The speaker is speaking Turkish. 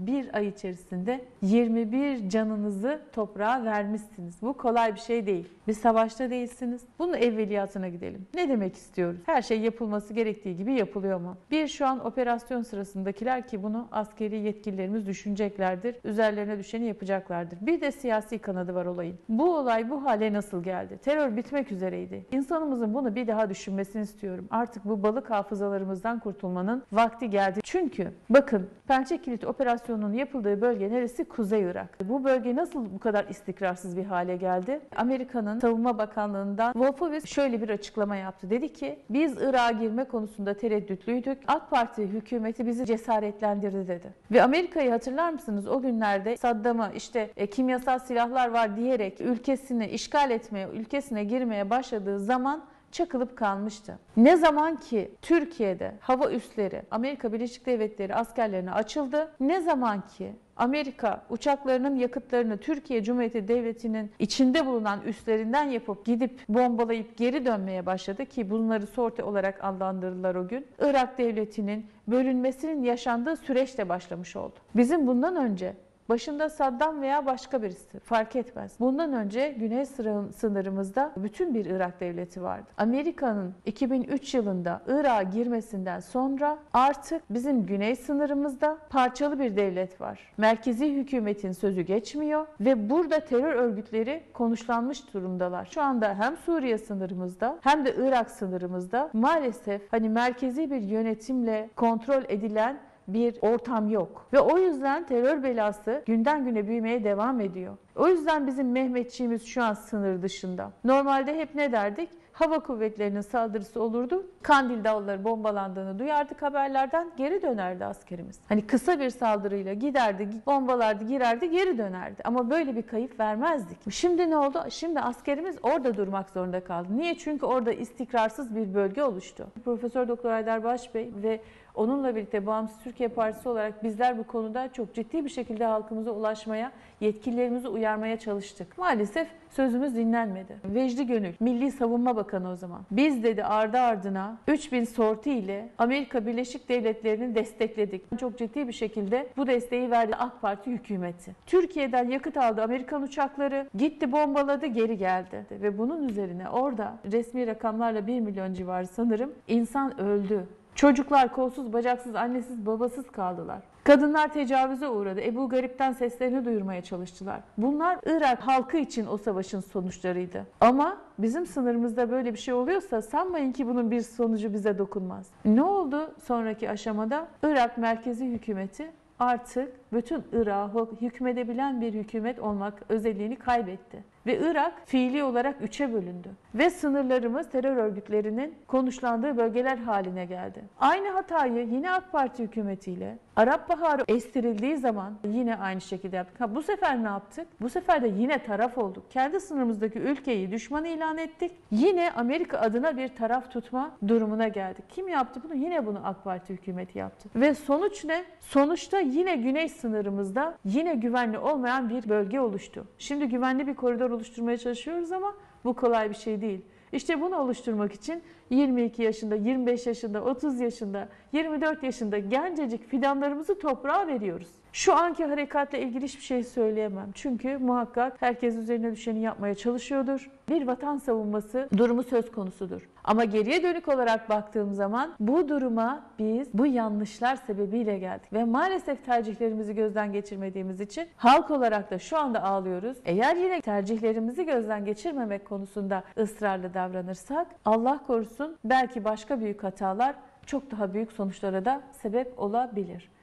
bir ay içerisinde 21 canınızı toprağa vermişsiniz. Bu kolay bir şey değil. Bir savaşta değilsiniz. Bunun evveliyatına gidelim. Ne demek istiyoruz? Her şey yapılması gerektiği gibi yapılıyor mu? Bir, şu an operasyon sırasındakiler ki bunu askeri yetkililerimiz düşüneceklerdir. Üzerlerine düşeni yapacaklardır. Bir de siyasi kanadı var olayın. Bu olay bu hale nasıl geldi? Terör bitmek üzereydi. İnsanımızın bunu bir daha düşünmesini istiyorum. Artık bu balık hafızalarımızdan kurtulmanın vakti geldi. Çünkü bakın, Pençe Kilit operasyonunun yapıldığı bölge neresi? Kuzey Irak. Bu bölge nasıl bu kadar istikrarsız bir hale geldi? Amerika'nın Savunma Bakanlığı'ndan Wolfowitz şöyle bir açıklama yaptı. Dedi ki, biz Irak'a girme konusunda tereddütlüydük. AK Parti hükümeti bizi cesaretlendirdi dedi. Ve Amerika'yı hatırlar mısınız? O günlerde Saddam'a kimyasal silahlar var diyerek ülkesini işgal etmeye, ülkesine girmeye başladığı zaman çakılıp kalmıştı. Ne zaman ki Türkiye'de hava üsleri Amerika Birleşik Devletleri askerlerine açıldı, ne zaman ki Amerika uçaklarının yakıtlarını Türkiye Cumhuriyeti Devleti'nin içinde bulunan üslerinden yapıp gidip bombalayıp geri dönmeye başladı ki bunları sorti olarak adlandırdılar o gün. Irak Devleti'nin bölünmesinin yaşandığı süreçte başlamış oldu. Bizim bundan önce başında Saddam veya başka birisi fark etmez. Bundan önce güney sınırımızda bütün bir Irak devleti vardı. Amerika'nın 2003 yılında Irak'a girmesinden sonra artık bizim güney sınırımızda parçalı bir devlet var. Merkezi hükümetin sözü geçmiyor ve burada terör örgütleri konuşlanmış durumdalar. Şu anda hem Suriye sınırımızda hem de Irak sınırımızda maalesef merkezi bir yönetimle kontrol edilen bir ortam yok. Ve o yüzden terör belası günden güne büyümeye devam ediyor. O yüzden bizim Mehmetçiğimiz şu an sınır dışında. Normalde hep ne derdik? Hava kuvvetlerinin saldırısı olurdu. Kandil Dağları bombalandığını duyardık haberlerden, geri dönerdi askerimiz. Hani kısa bir saldırıyla giderdi, bombalardı, girerdi, geri dönerdi. Ama böyle bir kayıp vermezdik. Şimdi ne oldu? Şimdi askerimiz orada durmak zorunda kaldı. Niye? Çünkü orada istikrarsız bir bölge oluştu. Profesör Doktor Haydar Başbey ve onunla birlikte Bağımsız Türkiye Partisi olarak bizler bu konuda çok ciddi bir şekilde halkımıza ulaşmaya, yetkililerimizi uyarmaya çalıştık. Maalesef sözümüz dinlenmedi. Vecdi Gönül, Milli Savunma Bakanı o zaman. Biz dedi ardı ardına 3000 sorti ile Amerika Birleşik Devletleri'ni destekledik. Çok ciddi bir şekilde bu desteği verdi AK Parti hükümeti. Türkiye'den yakıt aldı Amerikan uçakları, gitti bombaladı, geri geldi. Ve bunun üzerine orada resmi rakamlarla 1 milyon civarı sanırım insan öldü. Çocuklar kolsuz, bacaksız, annesiz, babasız kaldılar. Kadınlar tecavüze uğradı. Ebu Garip'ten seslerini duyurmaya çalıştılar. Bunlar Irak halkı için o savaşın sonuçlarıydı. Ama bizim sınırımızda böyle bir şey oluyorsa sanmayın ki bunun bir sonucu bize dokunmaz. Ne oldu sonraki aşamada? Irak merkezi hükümeti artık bütün Irak'ı hükmedebilen bir hükümet olmak özelliğini kaybetti. Ve Irak fiili olarak 3'e bölündü. Ve sınırlarımız terör örgütlerinin konuşlandığı bölgeler haline geldi. Aynı hatayı yine AK Parti hükümetiyle Arap Baharı estirildiği zaman yine aynı şekilde yaptık. Bu sefer ne yaptık? Bu sefer de yine taraf olduk. Kendi sınırımızdaki ülkeyi düşman ilan ettik. Yine Amerika adına bir taraf tutma durumuna geldik. Kim yaptı bunu? Yine bunu AK Parti hükümeti yaptı. Ve sonuç ne? Sonuçta yine güney sınırımızda yine güvenli olmayan bir bölge oluştu. Şimdi güvenli bir koridor oluşturmaya çalışıyoruz ama bu kolay bir şey değil. İşte bunu oluşturmak için 22 yaşında, 25 yaşında, 30 yaşında, 24 yaşında gencecik fidanlarımızı toprağa veriyoruz. Şu anki harekatla ilgili hiçbir şey söyleyemem. Çünkü muhakkak herkes üzerine düşeni yapmaya çalışıyordur. Bir vatan savunması durumu söz konusudur. Ama geriye dönük olarak baktığım zaman bu duruma biz bu yanlışlar sebebiyle geldik. Ve maalesef tercihlerimizi gözden geçirmediğimiz için halk olarak da şu anda ağlıyoruz. Eğer yine tercihlerimizi gözden geçirmemek konusunda ısrarlı davranırsak Allah korusun belki başka büyük hatalar çok daha büyük sonuçlara da sebep olabilir.